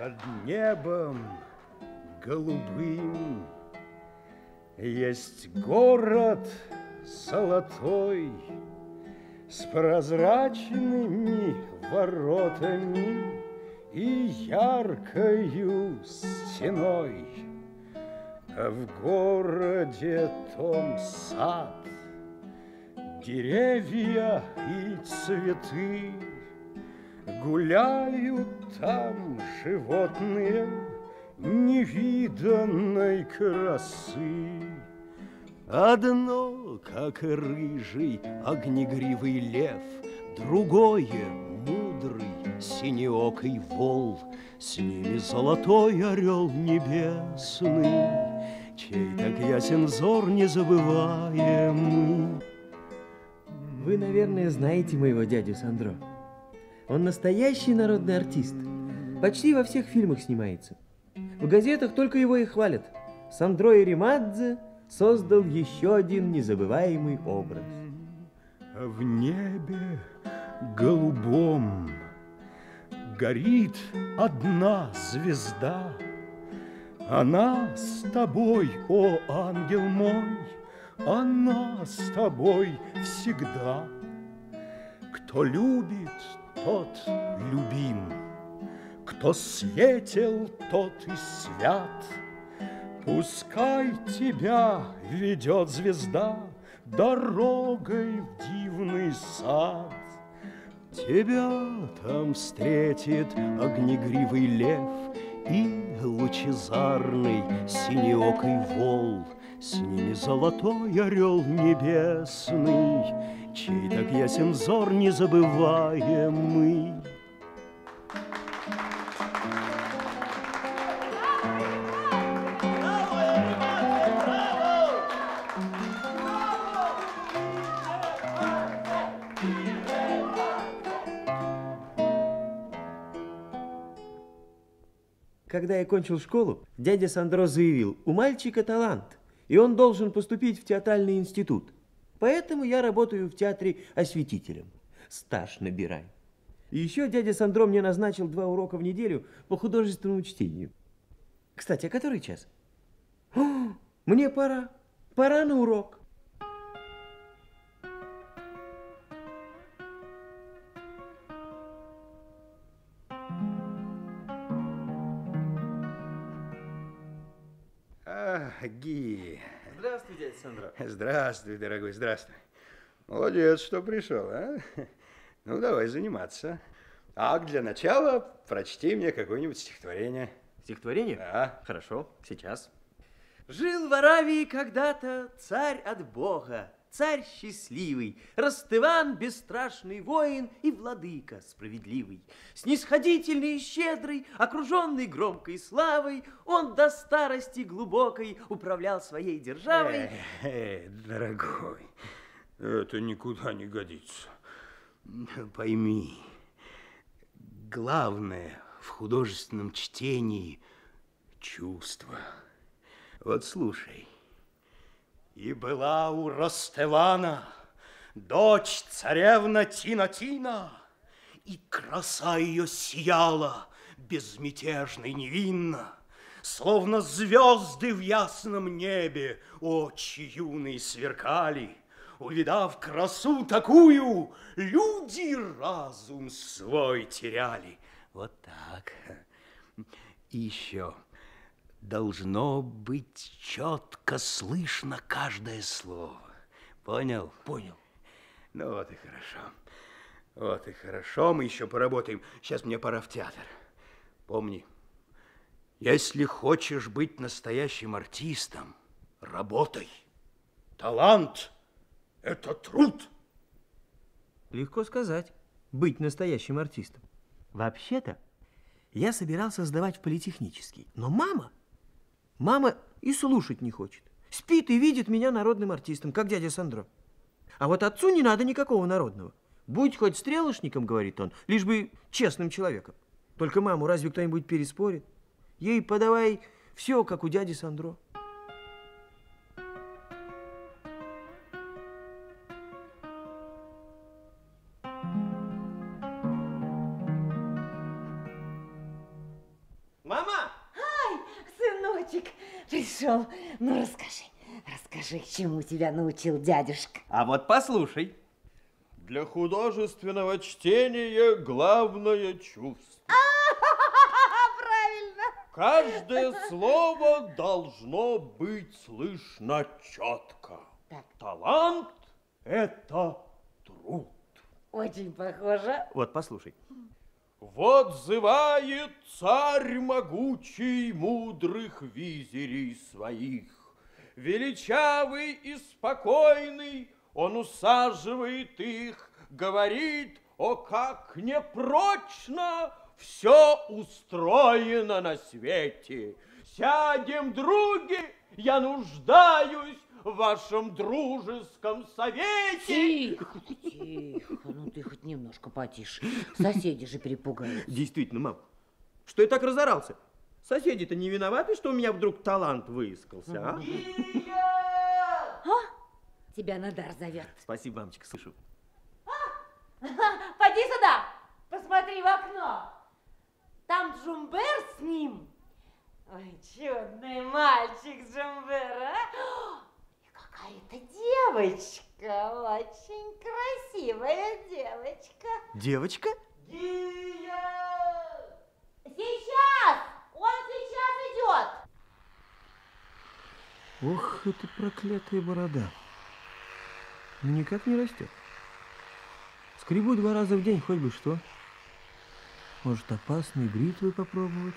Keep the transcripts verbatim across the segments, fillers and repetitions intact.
Под небом голубым есть город золотой с прозрачными воротами и яркою стеной. А в городе том сад, деревья и цветы, гуляют там животные невиданной красы. Одно, как рыжий огнегривый лев, другое мудрый синеокий вол, с ними золотой орел небесный, чей так ясен взор незабываемый. Вы, наверное, знаете моего дядю Сандро. Он настоящий народный артист. Почти во всех фильмах снимается. В газетах только его и хвалят. Сандро Иримадзе создал еще один незабываемый образ. А в небе голубом горит одна звезда. Она с тобой, о ангел мой, она с тобой всегда. Кто любит, тот любим, кто светел, тот и свят. Пускай тебя ведет звезда дорогой в дивный сад. Тебя там встретит огнегривый лев и лучезарный синеокий вол, с ними золотой орел небесный, чей так ясен взор незабываемый. Когда я кончил школу, дядя Сандро заявил, у мальчика талант, и он должен поступить в театральный институт. Поэтому я работаю в театре осветителем. Стаж набирай. И еще дядя Сандро мне назначил два урока в неделю по художественному чтению. Кстати, а который час? О, мне пора. Пора на урок. Ги. Здравствуй, дядя Сандро. Здравствуй, дорогой, здравствуй. Молодец, что пришел, а? Ну, давай заниматься. А для начала прочти мне какое-нибудь стихотворение. Стихотворение? Да. Хорошо, сейчас. Жил в Аравии когда-то царь от Бога, царь счастливый, Ростыван, бесстрашный воин и владыка справедливый. Снисходительный и щедрый, окруженный громкой славой, он до старости глубокой управлял своей державой. Эй, дорогой, это никуда не годится. Пойми, главное в художественном чтении – чувство. Вот слушай. И была у Ростывана дочь царевна Тина-Тина, и краса ее сияла безмятежно и невинно, словно звезды в ясном небе очи юные сверкали. Увидав красу такую, люди разум свой теряли. Вот так. И еще. Должно быть четко слышно каждое слово. Понял? Понял. Ну вот и хорошо. Вот и хорошо, мы еще поработаем. Сейчас мне пора в театр. Помни, если хочешь быть настоящим артистом, работай. Талант – это труд. Легко сказать, быть настоящим артистом. Вообще-то, я собирался сдавать в политехнический, но мама... Мама и слушать не хочет. Спит и видит меня народным артистом, как дядя Сандро. А вот отцу не надо никакого народного. Будь хоть стрелочником, говорит он, лишь бы честным человеком. Только маму разве кто-нибудь переспорит? Ей подавай все, как у дяди Сандро. пришел. Ну, расскажи, расскажи, чему тебя научил дядюшка. А вот послушай. Для художественного чтения главное чувство. Правильно. Каждое слово должно быть слышно четко. Так. Талант – это труд. Очень похоже. Вот послушай. Вот зывает царь могучий мудрых визирей своих. Величавый и спокойный он усаживает их, говорит, о, как непрочно все устроено на свете. Сядем, други, я нуждаюсь в вашем дружеском совете. Тихо, тихо, ну ты хоть немножко потише. Соседи же перепугаются. Действительно, мам, что я так разорался? Соседи-то не виноваты, что у меня вдруг талант выискался, а? Тебя Надар зовет. Спасибо, мамочка, слышу. Поди сюда, посмотри в окно. Там Джумбер с ним. Ой, чудный мальчик Джумбер, а? И какая-то девочка, очень красивая девочка. Девочка? Гия! Сейчас! Он сейчас идет! Ох, это проклятая борода. Ну, никак не растет. Скребу два раза в день, хоть бы что. Может, опасные бритвы попробовать?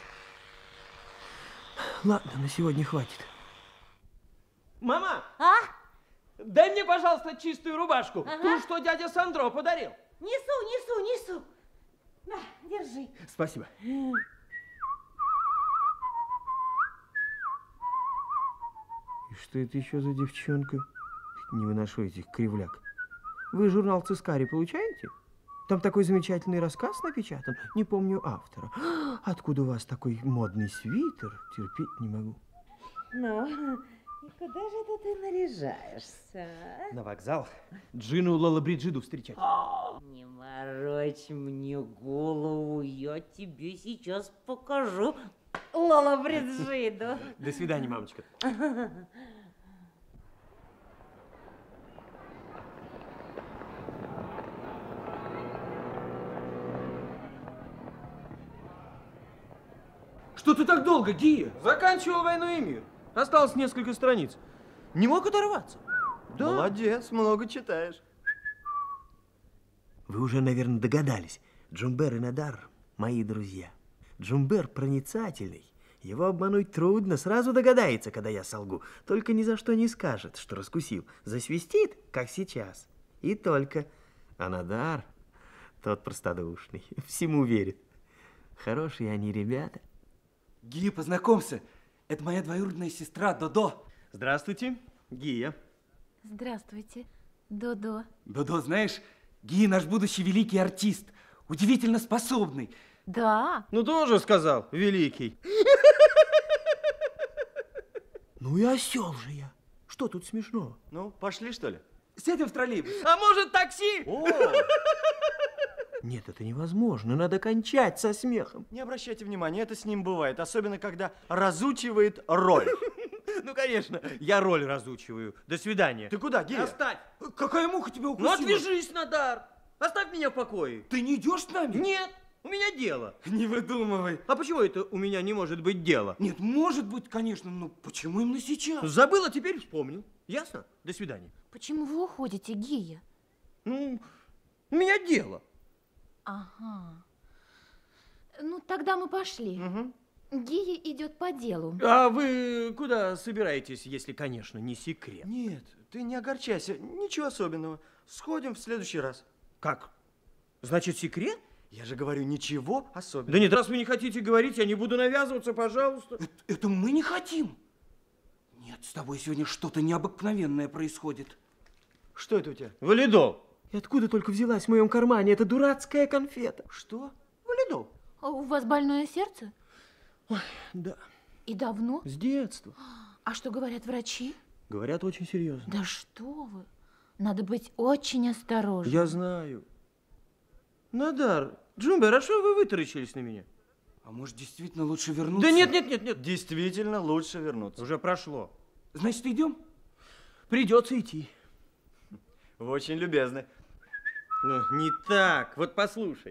Ладно, на сегодня хватит. Мама! А? Дай мне, пожалуйста, чистую рубашку. Ага. Ту, что дядя Сандро подарил. Несу, несу, несу. На, держи. Спасибо. И что это еще за девчонка? Не выношу этих кривляк. Вы журнал Цискари получаете? Там такой замечательный рассказ напечатан. Не помню автора. Откуда у вас такой модный свитер? Терпеть не могу. Ну, и куда же это ты наряжаешься? На вокзал. Джину Лолабриджиду встречать. Не морочь мне голову, я тебе сейчас покажу Лолабриджиду. До свидания, мамочка. Что ты так долго, Гия? Заканчивал «Войну и мир». Осталось несколько страниц. Не мог оторваться. Да. Молодец, много читаешь. Вы уже, наверное, догадались. Джумбер и Надар – мои друзья. Джумбер проницательный. Его обмануть трудно, сразу догадается, когда я солгу. Только ни за что не скажет, что раскусил. Засвистит, как сейчас. И только. А Надар, тот простодушный, всему верит. Хорошие они ребята. Гия, познакомься. Это моя двоюродная сестра Додо. Здравствуйте, Гия. Здравствуйте, Додо. Додо, знаешь, Гия наш будущий великий артист. Удивительно способный. Да. Ну, тоже сказал, великий. Ну и осел же я. Что тут смешного? Ну, пошли, что ли? Сядем в троллейбус. А может, такси? О! Нет, это невозможно. Надо кончать со смехом. Не обращайте внимания, это с ним бывает. Особенно, когда разучивает роль. Ну, конечно, я роль разучиваю. До свидания. Ты куда, Гия? Оставь. Какая муха тебя Ну, укусила? отвяжись, Надар. Оставь меня в покое. Ты не идешь с нами? Нет, у меня дело. Не выдумывай. А почему это у меня не может быть дело? Нет, может быть, конечно, но почему именно сейчас? Забыл, а теперь вспомнил. Ясно? До свидания. Почему вы уходите, Гия? Ну, у меня дело. Ага. Ну, тогда мы пошли. Угу. Гия идет по делу. А вы куда собираетесь, если, конечно, не секрет? Нет, ты не огорчайся, ничего особенного. Сходим в следующий раз. Как? Значит, секрет? Я же говорю, ничего особенного. Да нет, раз вы не хотите говорить, я не буду навязываться, пожалуйста. Это, это мы не хотим. Нет, с тобой сегодня что-то необыкновенное происходит. Что это у тебя? Валидол. И откуда только взялась в моем кармане эта дурацкая конфета? Что? Валидол. А у вас больное сердце? Ой, да. И давно? С детства. А что говорят врачи? Говорят, очень серьезно. Да что вы. Надо быть очень осторожным. Я знаю. Надар, Джумбер, а что вы вытаращились на меня? А может, действительно лучше вернуться? Да нет, нет, нет, нет. Действительно, лучше вернуться. Уже прошло. Значит, идем? Придется идти. Вы очень любезны. Ну, не так. Вот послушай.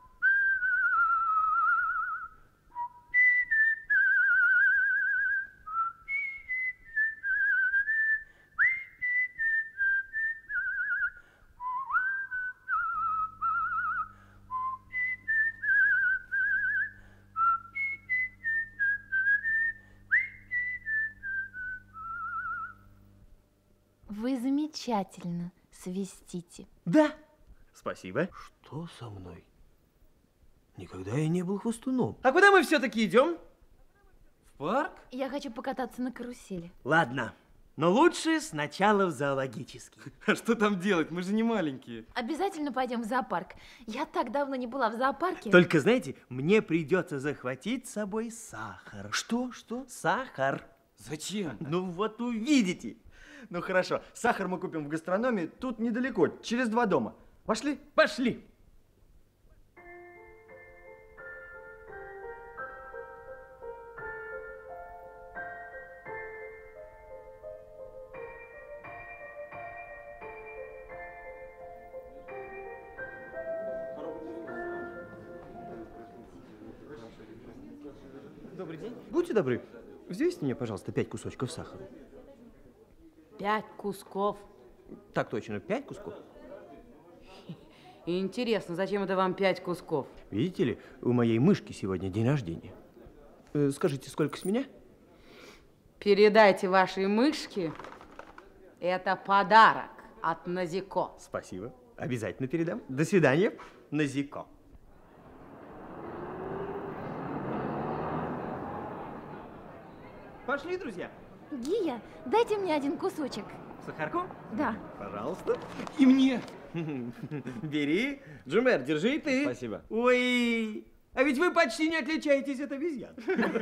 Вы замечательно свистите. Да. Спасибо. Что со мной? Никогда я не был хвостуном. А куда мы все-таки идем? В парк? Я хочу покататься на карусели. Ладно, но лучше сначала в зоологический. А что там делать? Мы же не маленькие. Обязательно пойдем в зоопарк. Я так давно не была в зоопарке. Только, знаете, мне придется захватить с собой сахар. Что? Что? Сахар. Зачем? Ну вот увидите. Ну хорошо, сахар мы купим в гастрономе, тут недалеко, через два дома. Пошли? Пошли. Добрый день. Будьте добры, взвесьте мне, пожалуйста, пять кусочков сахара. Пять кусков. Так точно, пять кусков. Интересно, зачем это вам пять кусков? Видите ли, у моей мышки сегодня день рождения. Э, скажите, сколько с меня? Передайте вашей мышке, это подарок от Назико. Спасибо. Обязательно передам. До свидания, Назико. Пошли, друзья. Гия, дайте мне один кусочек. Сахарку? Да. Пожалуйста. И мне. Бери. Джумер, держи и ты. Спасибо. Ой, а ведь вы почти не отличаетесь от обезьян.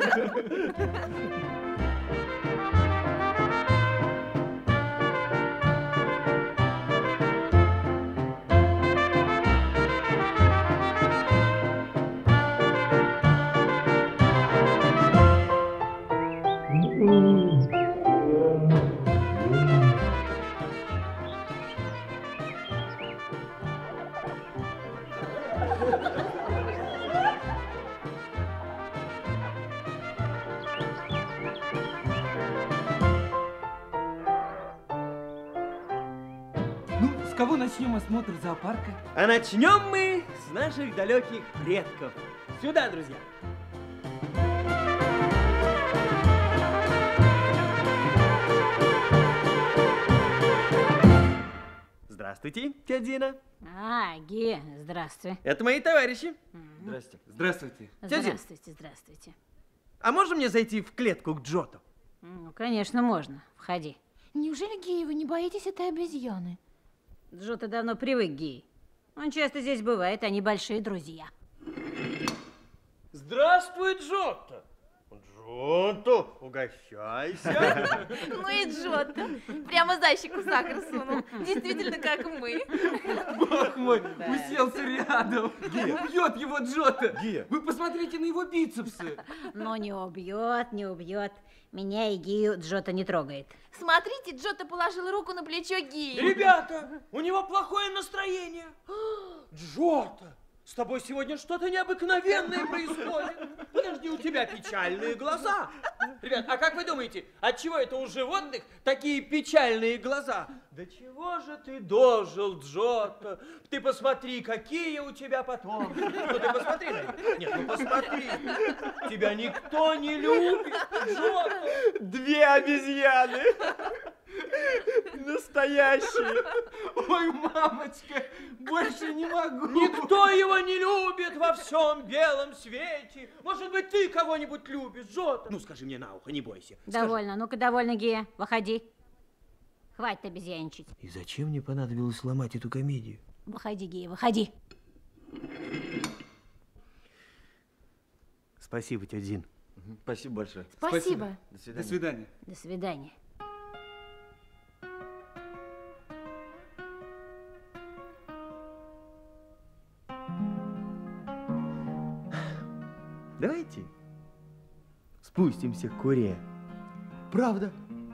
Ну, с кого начнем осмотр зоопарка? А начнем мы с наших далеких предков. Сюда, друзья. Здравствуйте, тетя Дина. А, Гия, здравствуй. Это мои товарищи. Здрасте. Здравствуйте. Дядя. Здравствуйте, здравствуйте. А можно мне зайти в клетку к Джоту? Ну, конечно, можно. Входи. Неужели, Гия, вы не боитесь этой обезьяны? Джота давно привык к Гии. Он часто здесь бывает, они большие друзья. Здравствуй, Джотто. Джотто, угощайся. Ну и Джотто. Прямо за щеку сахар сунул. Действительно, как мы. Бог мой, уселся рядом. Убьет его Джота. Гия. Вы посмотрите на его бицепсы. Но не убьет, не убьет. Меня и Гию Джота не трогает. Смотрите, Джотто положил руку на плечо Гии. Ребята, у него плохое настроение. Джота, с тобой сегодня что-то необыкновенное происходит. Подожди, у тебя печальные глаза. Ребят, а как вы думаете, отчего это у животных такие печальные глаза? Да чего же ты дожил, Джота? Ты посмотри, какие у тебя потомки. Ну ты посмотри на них. Нет, ну посмотри. Тебя никто не любит, Джота. Две обезьяны. Настоящие. Ой, мамочка, больше не могу. Никто его не любит во всем белом свете. Может быть, ты кого-нибудь любишь, Джота? Ну, скажи мне на ухо, не бойся. Довольно, ну-ка, довольно, Гия. Выходи. Хватит обезьяничать. И зачем мне понадобилось ломать эту комедию? Выходи, Гия, выходи. Спасибо, тетя Зин. Спасибо большое. Спасибо. До До свидания. свидания. До свидания. Давайте спустимся к Куре. Правда?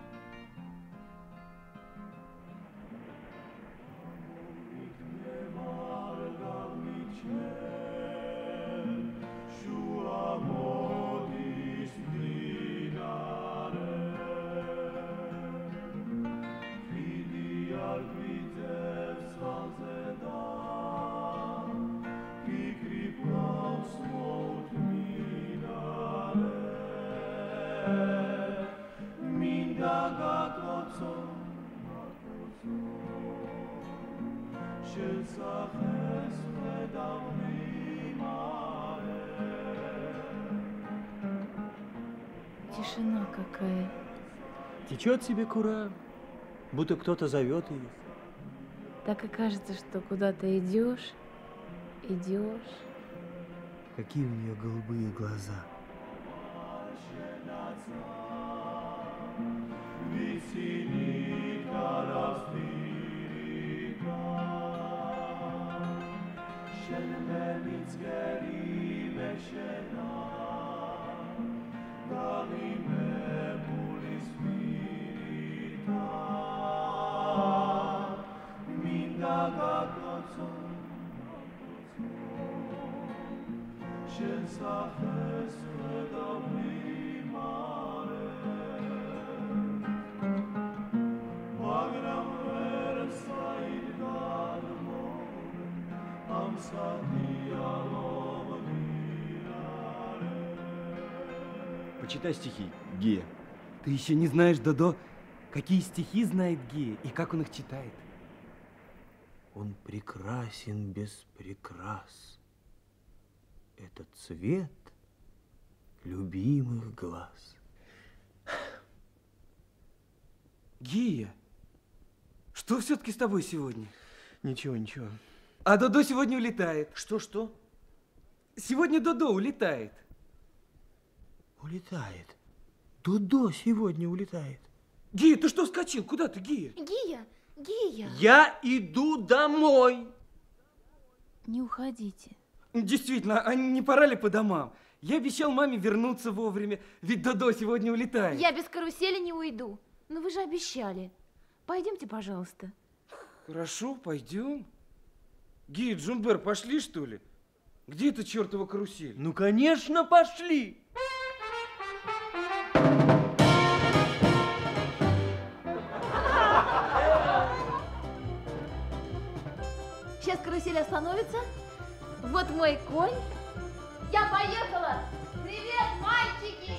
Тишина какая. Течет себе Кура, будто кто-то зовет ее. Так и кажется, что куда-то идешь, идешь. Какие у нее голубые глаза. Почитай стихи, Гия. Ты еще не знаешь, Додо, какие стихи знает Гия и как он их читает. Он прекрасен без прикрас. Этот цвет любимых глаз. Гия, что все-таки с тобой сегодня? Ничего, ничего. А Додо сегодня улетает. Что-что? Сегодня Додо улетает. Улетает. Додо сегодня улетает. Гия, ты что вскочил? Куда ты, Гия? Гия, Гия. Я иду домой. Не уходите. Действительно, а не пора ли по домам? Я обещал маме вернуться вовремя, ведь Додо сегодня улетает. Я без карусели не уйду. Но вы же обещали. Пойдемте, пожалуйста. Хорошо, пойдем. Гия, Джумбер, пошли, что ли? Где эта чертова карусель? Ну, конечно, пошли. Сейчас карусель остановится. Вот мой конь. Я поехала. Привет, мальчики!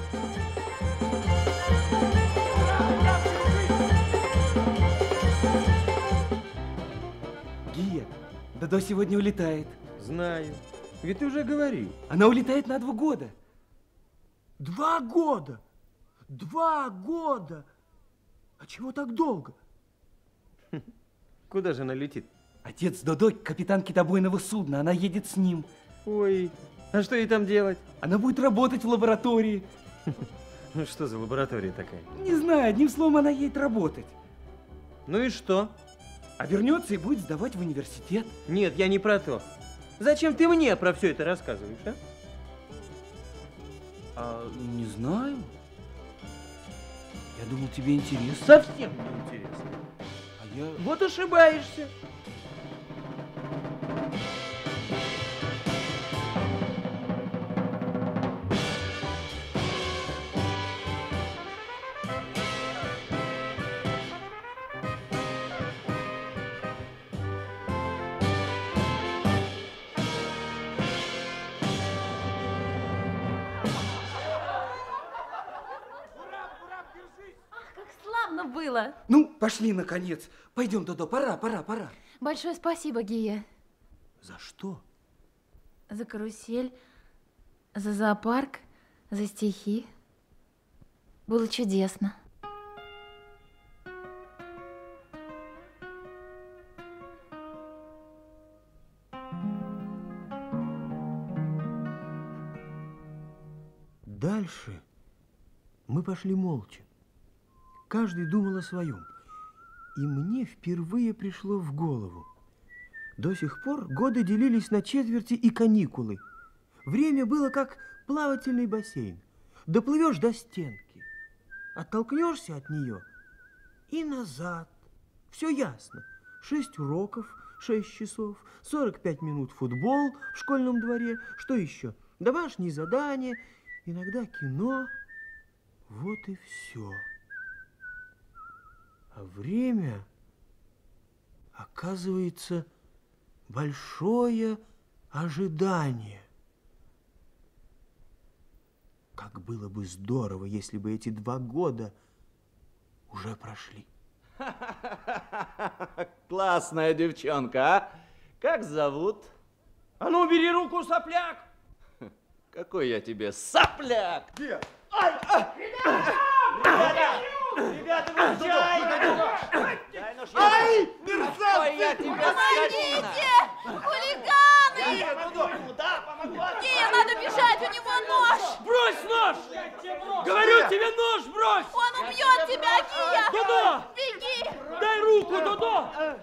Гия, Додо сегодня улетает. Знаю. Ведь ты уже говорил. Она улетает на два года. Два года! Два года! А чего так долго? Куда же она летит? Отец Додо капитан китобойного судна, она едет с ним. Ой, а что ей там делать? Она будет работать в лаборатории. Ну что за лаборатория такая? Не знаю, одним словом, она едет работать. Ну и что? А вернется и будет сдавать в университет. Нет, я не про то. Зачем ты мне про все это рассказываешь, а? А, не знаю. Я думал, тебе интересно. Совсем не интересно. А я... Вот ошибаешься. Как славно было. Ну, пошли, наконец. Пойдем, Додо, пора, пора, пора. Большое спасибо, Гия. За что? За карусель, за зоопарк, за стихи. Было чудесно. Дальше мы пошли молча. Каждый думал о своем. И мне впервые пришло в голову. До сих пор годы делились на четверти и каникулы. Время было как плавательный бассейн. Доплывешь до стенки, оттолкнешься от нее и назад. Все ясно. Шесть уроков, шесть часов, сорок пять минут футбол в школьном дворе. Что еще? Домашние задания, иногда кино. Вот и все. А время, оказывается, большое ожидание. Как было бы здорово, если бы эти два года уже прошли. Классная девчонка, а? Как зовут? А ну, убери руку, сопляк! Какой я тебе сопляк! Где? Ай, а! Ребята! Ребята, вы чай! Дай нож, ай, мерзавцы! Я тебе скотина! Хулиганы! Да, помогу! Гия, надо бежать, у него нож! Брось нож! Говорю тебе, нож брось! Он убьет тебя, Гия! Додо! Беги! Дай руку, Додо!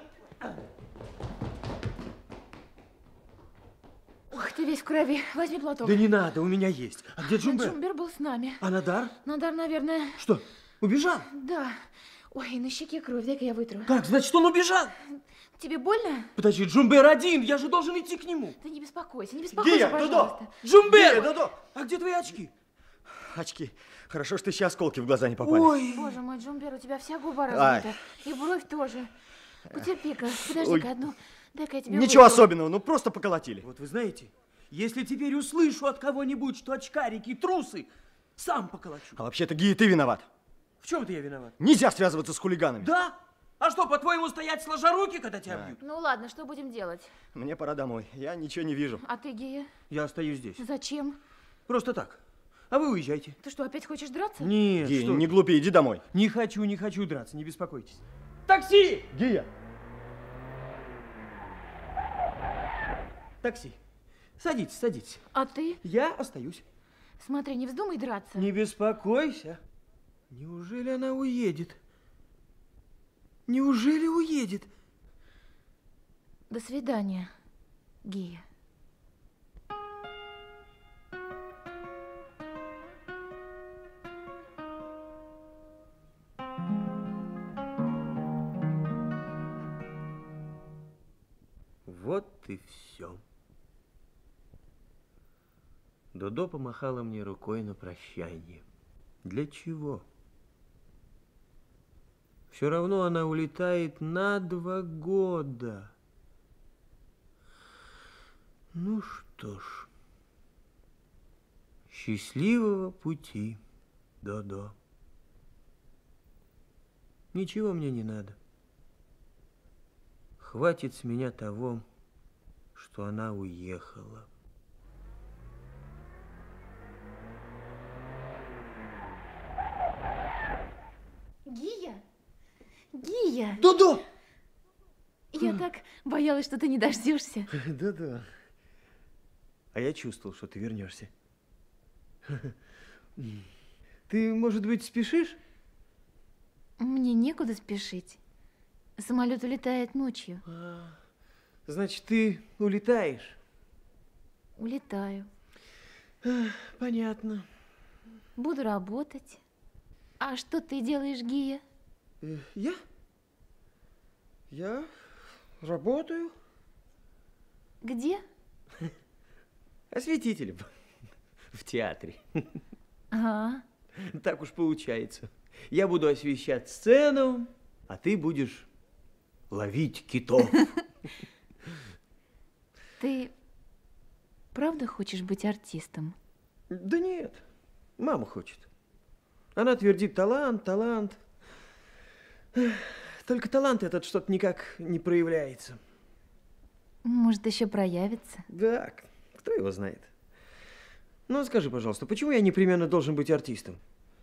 Ух, ты весь в крови. Возьми платок. Да не надо, у меня есть. А где Джумбер? Джумбер был с нами. А Надар? Надар, наверное... Что, убежал? Да. Ой, на щеке кровь, дай-ка я вытру. Как, значит, он убежал? Тебе больно? Подожди, Джумбер один, я же должен идти к нему. Ты не беспокойся, не беспокойся, Гия, пожалуйста. Додо! Джумбер! Гия, Додо! А где твои очки? Очки. Хорошо, что еще осколки в глаза не попали. Ой, Боже мой, Джумбер, у тебя вся губа Ай. разбита. И бровь тоже. Потерпи-ка, подожди-ка одну. Дай-ка я тебе Ничего вытру. особенного, ну просто поколотили. вот вы знаете, если теперь услышу от кого-нибудь, что очкарики трусы, сам поколочу. А вообще-то, Гия, ты виноват. В чем-то я виноват? Нельзя связываться с хулиганами. Да? А что, по-твоему, стоять сложа руки, когда тебя бьют? Ну ладно, что будем делать? Мне пора домой, я ничего не вижу. А ты, Гия? Я остаюсь здесь. Зачем? Просто так. А вы уезжайте. Ты что, опять хочешь драться? Нет, Гия, что не вы. глупи, иди домой. Не хочу, не хочу драться, не беспокойтесь. Такси! Гия! Такси. Садитесь, садитесь. А ты? Я остаюсь. Смотри, не вздумай драться. Не беспокойся. Неужели она уедет? Неужели уедет? До свидания, Гия. Вот и все. Додо помахала мне рукой на прощание. Для чего? Все равно она улетает на два года. Ну что ж, счастливого пути, Додо. Ничего мне не надо. Хватит с меня того, что она уехала. Гия? Гия! Додо! Я так боялась, что ты не дождешься. Да-да. А я чувствовал, что ты вернешься. Ты, может быть, спешишь? Мне некуда спешить. Самолет улетает ночью. А, значит, ты улетаешь? Улетаю. Понятно. Буду работать. А что ты делаешь, Гия? Э, Я? Я работаю Где? осветителем в театре. А, Так уж получается. Я буду освещать сцену, а ты будешь ловить китов. ты правда хочешь быть артистом? Да нет, мама хочет. Она твердит: талант, талант. Только талант этот что-то никак не проявляется. Может, еще проявится? Да, кто его знает. Ну, скажи, пожалуйста, почему я непременно должен быть артистом?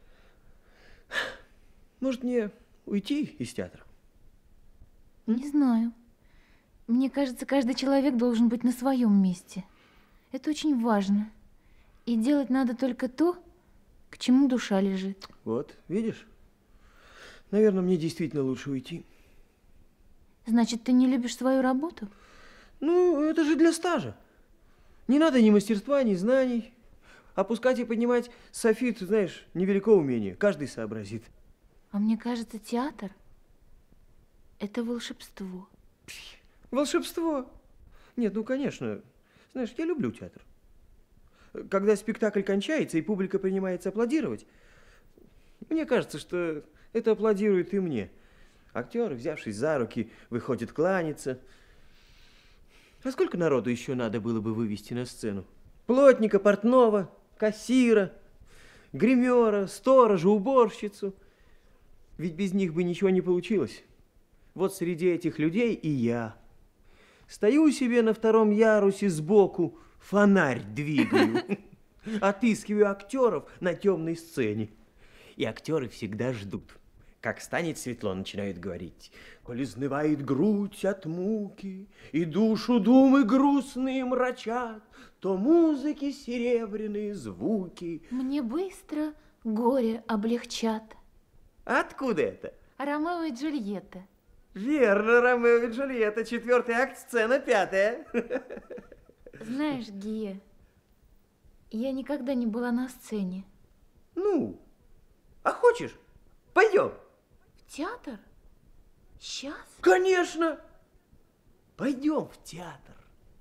Может, мне уйти из театра? Не знаю. Мне кажется, каждый человек должен быть на своем месте. Это очень важно. И делать надо только то, к чему душа лежит. Вот, видишь? Наверное, мне действительно лучше уйти. Значит, ты не любишь свою работу? Ну, это же для стажа. Не надо ни мастерства, ни знаний. Опускать и поднимать софит, знаешь, невелико умение. Каждый сообразит. А мне кажется, театр – это волшебство. Волшебство? Нет, ну, конечно. Знаешь, я люблю театр. Когда спектакль кончается и публика принимается аплодировать, мне кажется, что это аплодирует и мне. Актеры, взявшись за руки, выходят кланяться. А сколько народу еще надо было бы вывести на сцену? Плотника, портного, кассира, гримера, сторожа, уборщицу. Ведь без них бы ничего не получилось. Вот среди этих людей и я. Стою себе на втором ярусе сбоку, фонарь двигаю, отыскиваю актеров на темной сцене. И актеры всегда ждут. Как станет светло, начинают говорить: «Коль изнывает грудь от муки, и душу думы грустные мрачат, то музыки серебряные звуки». Мне быстро горе облегчат. Откуда это? Ромео и Джульетта. Верно, Ромео и Джульетта, четвертый акт, сцена пятая. Знаешь, Гия, я никогда не была на сцене. Ну, а хочешь, пойдем? В театр? Сейчас? Конечно! Пойдем в театр.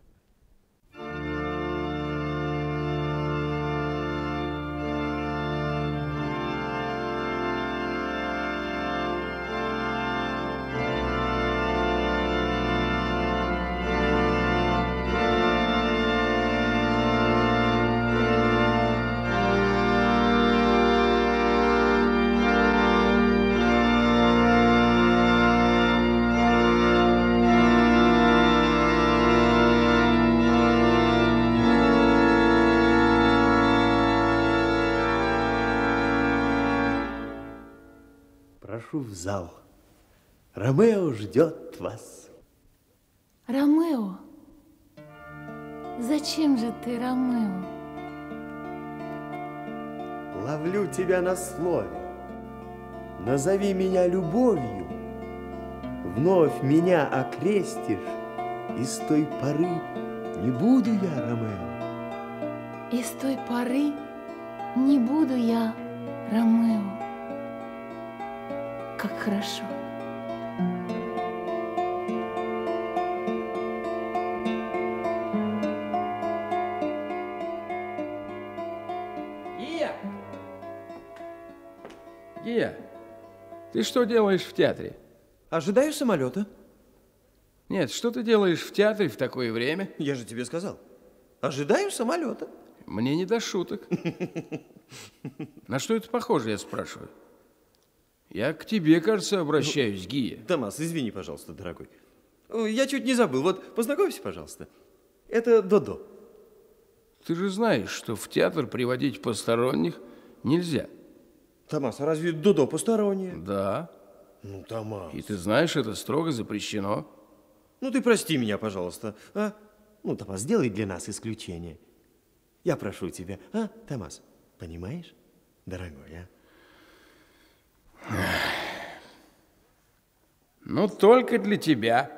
Прошу в зал. Ромео ждет вас. Ромео? Зачем же ты, Ромео? Ловлю тебя на слове. Назови меня любовью. Вновь меня окрестишь, и с той поры не буду я Ромео. И с той поры не буду я Ромео. Как хорошо. Гия! Гия, ты что делаешь в театре? Ожидаю самолета. Нет, что ты делаешь в театре в такое время? Я же тебе сказал. Ожидаю самолета. Мне не до шуток. На что это похоже, я спрашиваю? Я к тебе, кажется, обращаюсь, Гия. Томас, извини, пожалуйста, дорогой. Я чуть не забыл. Вот, познакомься, пожалуйста. Это Додо. Ты же знаешь, что в театр приводить посторонних нельзя. Томас, а разве Додо постороннее? Да. Ну, Томас. И ты знаешь, это строго запрещено. Ну, ты прости меня, пожалуйста. А? Ну, Томас, сделай для нас исключение. Я прошу тебя. А, Томас, понимаешь, дорогой, а? Ну, только для тебя.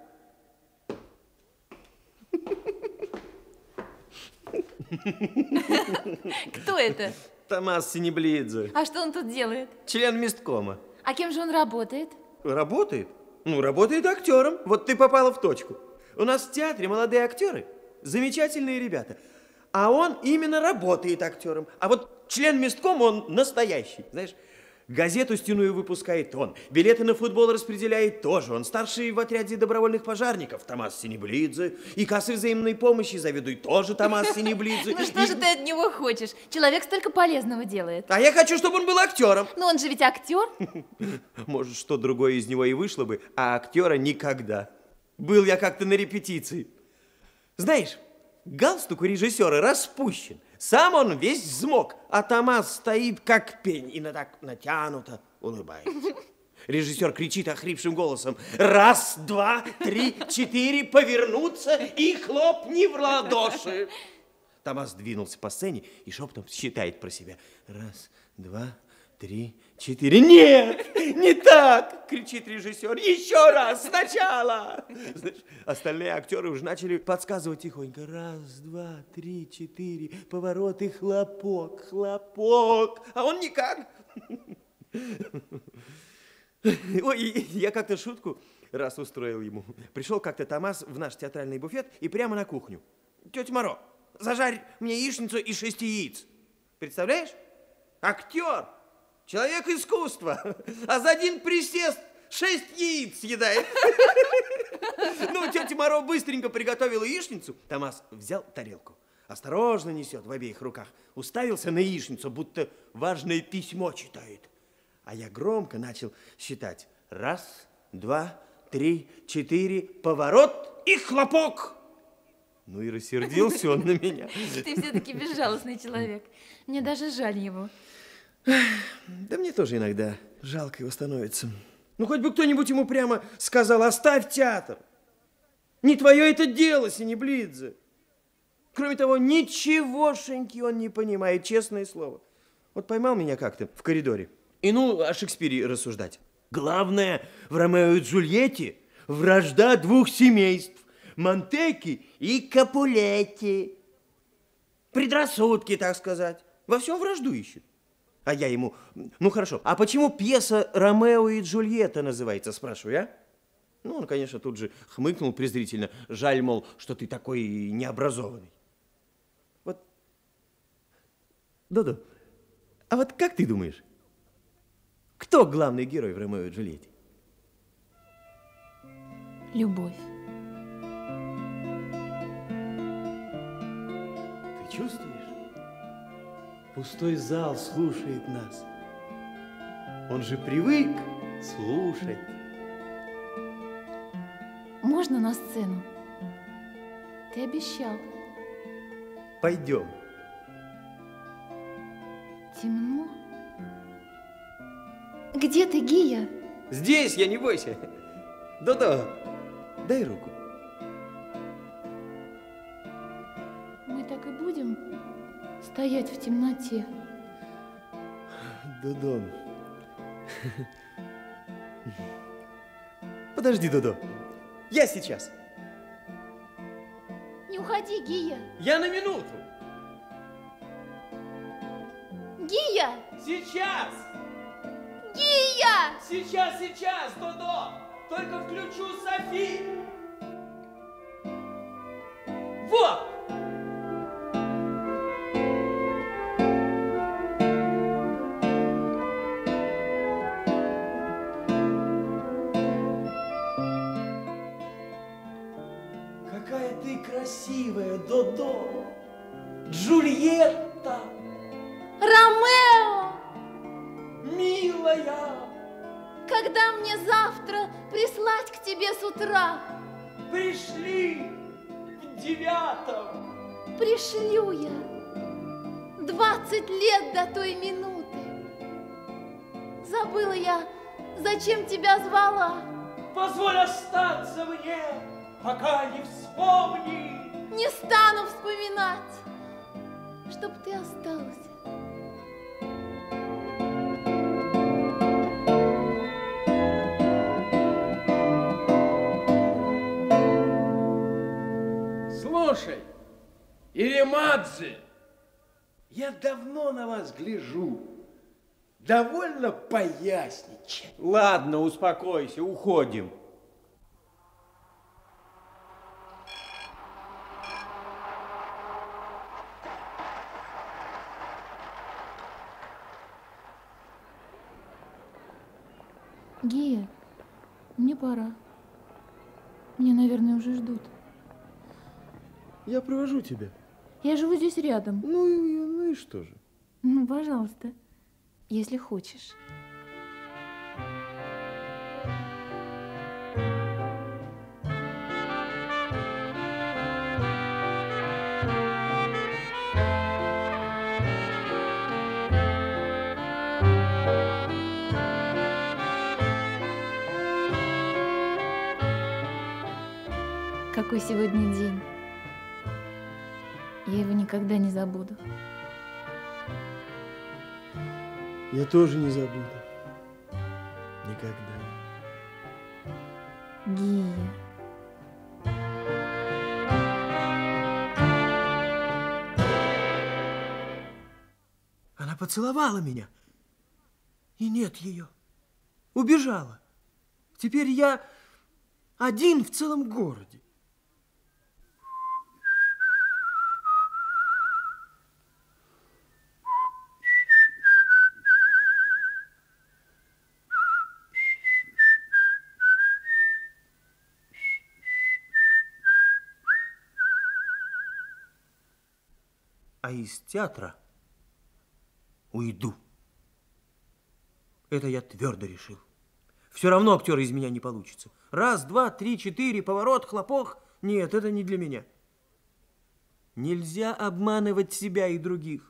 Кто это? Томас Синеблидзе. А что он тут делает? Член месткома. А кем же он работает? Работает? Ну, работает актером. Вот ты попала в точку. У нас в театре молодые актеры, замечательные ребята. А он именно работает актером. А вот член месткома, он настоящий, знаешь. Газету стеную выпускает он, билеты на футбол распределяет тоже он, старший в отряде добровольных пожарников Томас Синеблидзе, и кассой взаимной помощи заведует тоже Томас Синеблидзе. Ну что же ты от него хочешь? Человек столько полезного делает. А я хочу, чтобы он был актером. Но он же ведь актер. Может, что другое из него и вышло бы, а актера никогда. Был я как-то на репетиции. Знаешь, галстук у режиссера распущен. Сам он весь взмок, а Томас стоит как пень и на так натянуто улыбается. Режиссер кричит охрипшим голосом: раз, два, три, четыре, повернуться и хлопни в ладоши. Томас двинулся по сцене и шепотом считает про себя. Раз, два, три, четыре. Нет, не так, кричит режиссер. Еще раз, сначала. Знаешь, остальные актеры уже начали подсказывать тихонько. Раз, два, три, четыре, поворот и хлопок, хлопок. А он никак. Ой, я как-то шутку раз устроил ему. Пришел как-то Томас в наш театральный буфет и прямо на кухню. Тетя Моро, зажарь мне яичницу и шесть яиц. Представляешь? Актер, человек искусства, а за один присест шесть яиц съедает. Ну, тетя Моро быстренько приготовила яичницу. Томас взял тарелку, осторожно несет в обеих руках, уставился на яичницу, будто важное письмо читает. А я громко начал считать. Раз, два, три, четыре, поворот и хлопок. Ну и рассердился он на меня. Ты все-таки безжалостный человек. Мне даже жаль его. Да мне тоже иногда жалко его становится. Ну хоть бы кто-нибудь ему прямо сказал: оставь театр. Не твое это дело, Синеблидзе. Кроме того, ничегошеньки он не понимает, честное слово. Вот поймал меня как-то в коридоре. И ну о Шекспире рассуждать. Главное в Ромео и Джульетте вражда двух семейств. Монтеки и Капулетти. Предрассудки, так сказать. Во всем вражду ищет. А я ему: ну хорошо, а почему пьеса «Ромео и Джульетта» называется, спрашиваю, а? Ну, он, конечно, тут же хмыкнул презрительно. Жаль, мол, что ты такой необразованный. Вот, Додо, а вот как ты думаешь, кто главный герой в «Ромео и Джульетте»? Любовь. Ты чувствуешь? Пустой зал слушает нас. Он же привык слушать. Можно на сцену? Ты обещал. Пойдем. Темно. Где ты, Гия? Здесь, я, не бойся. Додо, дай руку. Мы так и будем стоять в темноте. Додо. Подожди, Додо. Я сейчас. Не уходи, Гия. Я на минуту. Гия! Сейчас. Гия! Сейчас, сейчас, Додо. Только включу Софи. Вот. Какая ты красивая, Додо. Джульетта. Ромео! Милая. Когда мне завтра прислать к тебе с утра? Пришли в девятом. Пришлю я. Двадцать лет до той минуты. Забыла я, зачем тебя звала. Позволь остаться мне, пока не вспомни. Не стану вспоминать, чтоб ты осталась. Слушай, Иремадзе, я давно на вас гляжу. Довольно поясничать. Ладно, успокойся, уходим. Гия, мне пора. Меня, наверное, уже ждут. Я провожу тебя. Я живу здесь рядом. Ну, и- ну и что же? Ну, пожалуйста, если хочешь. Какой сегодня день. Я его никогда не забуду. Я тоже не забуду. Никогда. Гия. Она поцеловала меня. И нет ее. Убежала. Теперь я один в целом городе. А из театра уйду. Это я твердо решил. Все равно актера из меня не получится. Раз, два, три, четыре, поворот, хлопок. Нет, это не для меня. Нельзя обманывать себя и других.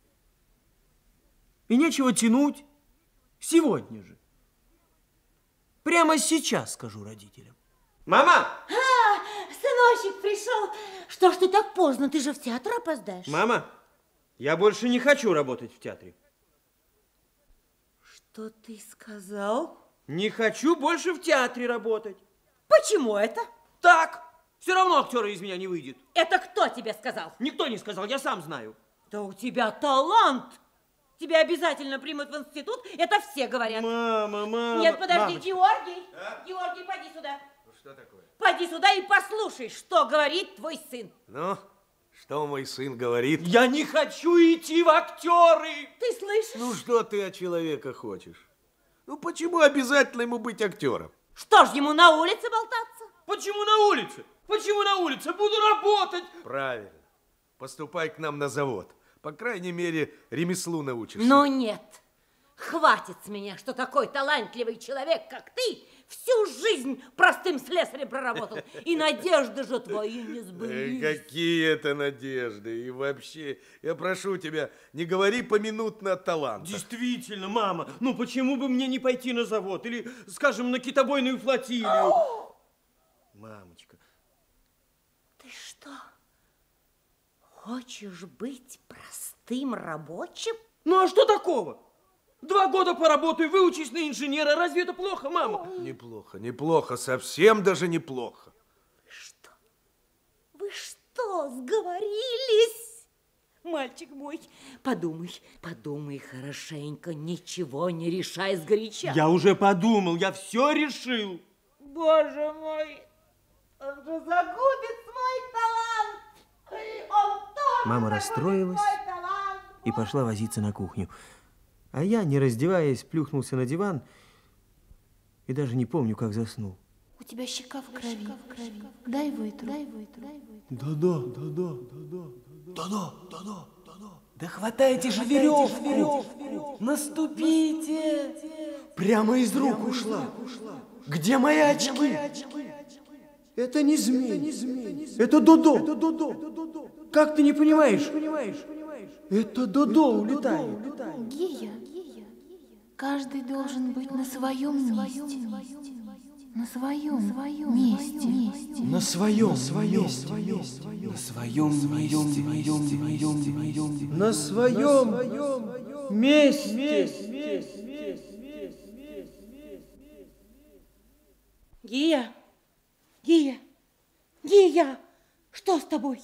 И нечего тянуть. Сегодня же. Прямо сейчас скажу родителям. Мама! А, сыночек пришел. Что ж ты так поздно? Ты же в театр опоздаешь. Мама, я больше не хочу работать в театре. Что ты сказал? Не хочу больше в театре работать. Почему это? Так, все равно актера из меня не выйдет. Это кто тебе сказал? Никто не сказал, я сам знаю. Да у тебя талант. Тебя обязательно примут в институт, это все говорят. Мама, мама. Нет, подожди, Мамочка. Георгий. А? Георгий, поди сюда. Что такое? Поди сюда и послушай, что говорит твой сын. Ну, что мой сын говорит? Я не хочу идти в актеры. Ты слышишь? Ну, что ты от человека хочешь? Ну, почему обязательно ему быть актером? Что ж ему на улице болтаться? Почему на улице? Почему на улице? Буду работать. Правильно. Поступай к нам на завод. По крайней мере, ремеслу научишься. Ну нет. Хватит с меня, что такой талантливый человек, как ты, всю жизнь простым слесарем проработал. И надежды же твои не сбылись. Э, Какие это надежды. И вообще, я прошу тебя, не говори поминутно о талантах. Действительно, мама, ну почему бы мне не пойти на завод? Или, скажем, на китобойную флотилию? Мамочка. Ты что, хочешь быть простым рабочим? Ну а что такого? Два года поработаю, выучусь на инженера. Разве это плохо, мама? Неплохо, неплохо, совсем даже неплохо. Вы что? Вы что, сговорились? Мальчик мой, подумай, подумай хорошенько, ничего не решай сгоряча. Я уже подумал, я все решил. Боже мой, он же загубит свой талант. Он тоже Мама загубит расстроилась свой талант. и пошла возиться на кухню. А я, не раздеваясь, плюхнулся на диван и даже не помню, как заснул. У тебя щека в крови. Дай вытру. Дай вытру. Да-да, да-да, да-да. Да-да, да-да, да-да. Да хватайте же веревку. Наступите. Прямо из рук ушла. Где мои очки? Это не змей. Это Додо. Как ты не понимаешь? Это Додо улетает. Гия, каждый должен быть на своем месте. На своем месте. На своем, своем, на своем, своем, На своем месте. Гия, Гия, Гия, что с тобой?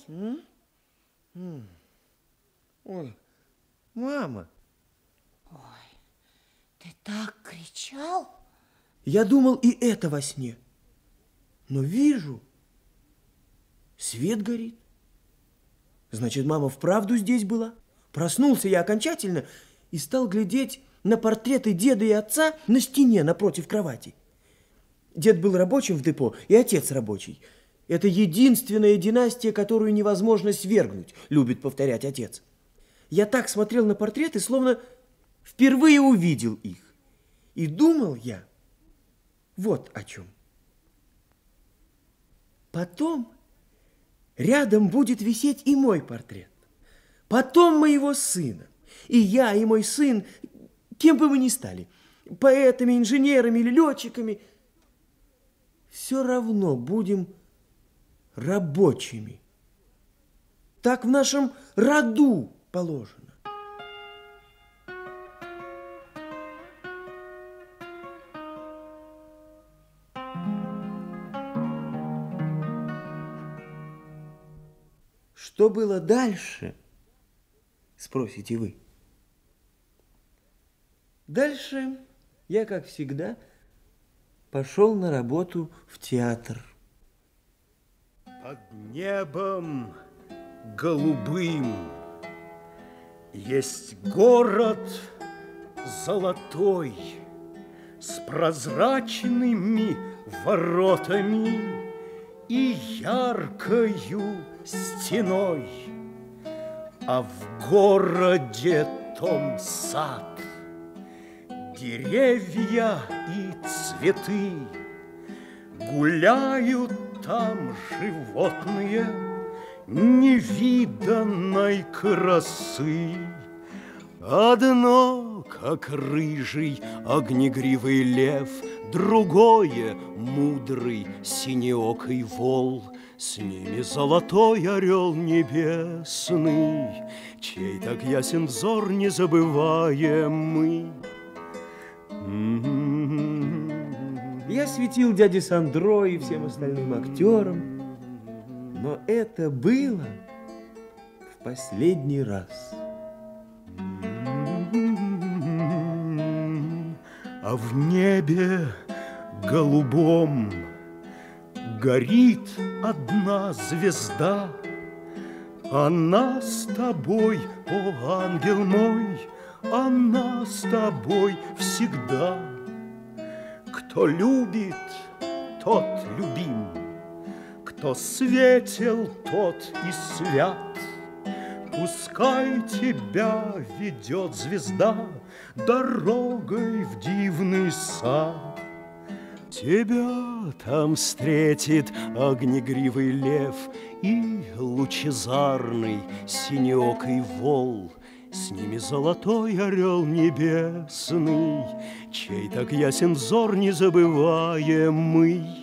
Ой, мама. Ой, ты так кричал? Я думал и это во сне. Но вижу, свет горит. Значит, мама вправду здесь была. Проснулся я окончательно и стал глядеть на портреты деда и отца на стене напротив кровати. Дед был рабочим в депо, и отец рабочий. Это единственная династия, которую невозможно свергнуть, любит повторять отец. Я так смотрел на портреты, словно впервые увидел их. И думал я вот о чем. Потом рядом будет висеть и мой портрет. Потом моего сына. И я, и мой сын, кем бы мы ни стали, поэтами, инженерами или летчиками, все равно будем рабочими. Так в нашем роду положено. что было дальше, спросите вы. Дальше я, как всегда, пошел на работу в театр. Под небом голубым есть город золотой с прозрачными воротами и яркою стеной, а в городе том сад, деревья и цветы, гуляют там животные невиданной красы. Одно, как рыжий огнегривый лев, другое — мудрый синеокий вол, с ними золотой орел небесный, чей так ясен взор незабываемый. Я светил дяде Сандро и всем остальным актерам, но это было в последний раз. А в небе голубом горит одна звезда. Она с тобой, о ангел мой, она с тобой всегда. Кто любит, тот любим, кто светел, тот и свят. Пускай тебя ведет звезда дорогой в дивный сад. Тебя там встретит огнегривый лев и лучезарный синеокий вол, с ними золотой орел небесный, чей так ясен взор незабываемый.